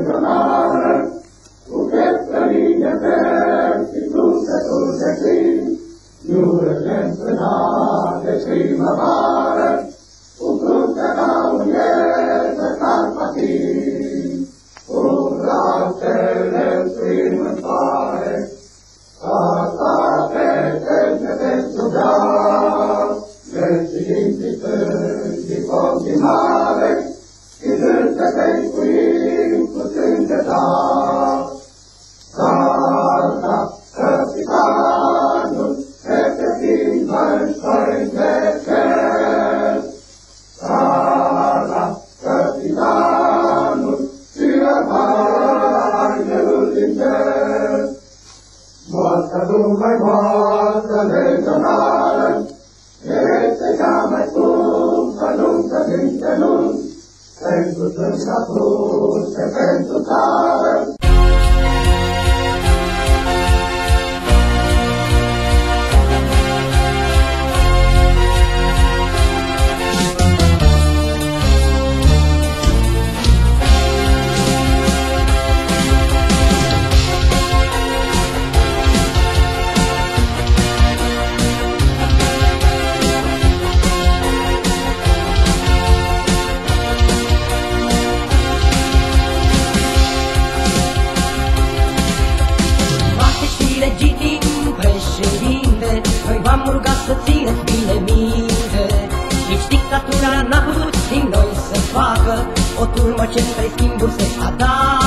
legionară, cu pieptării de verzi și trunsetul de plin, iurele înfrânate primăvară, cu fruntea ca un ier de carpatin, cu brațele înscrim în soare, asta petece pentru deal, reștiinții târgii continuare, și dânse-te-i cuim cu sânge ta. Carta, capitanul, este schimbă-n părintece. Carta, capitanul, și angelul din cer. Moartea numai moartea legionară, este cea mai scumpă nuntă dintre luni, pentru Sfânta Cruce, pentru țară. Noi v-am rugat să țineți bine minte, nici dictatura n-a putut din noi să facă o turmă ce spre schimburi se adaugă.